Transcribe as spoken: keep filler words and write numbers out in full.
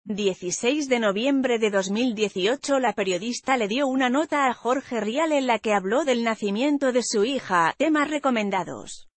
dieciséis de noviembre de dos mil dieciocho, la periodista le dio una nota a Jorge Rial en la que habló del nacimiento de su hija. Temas recomendados.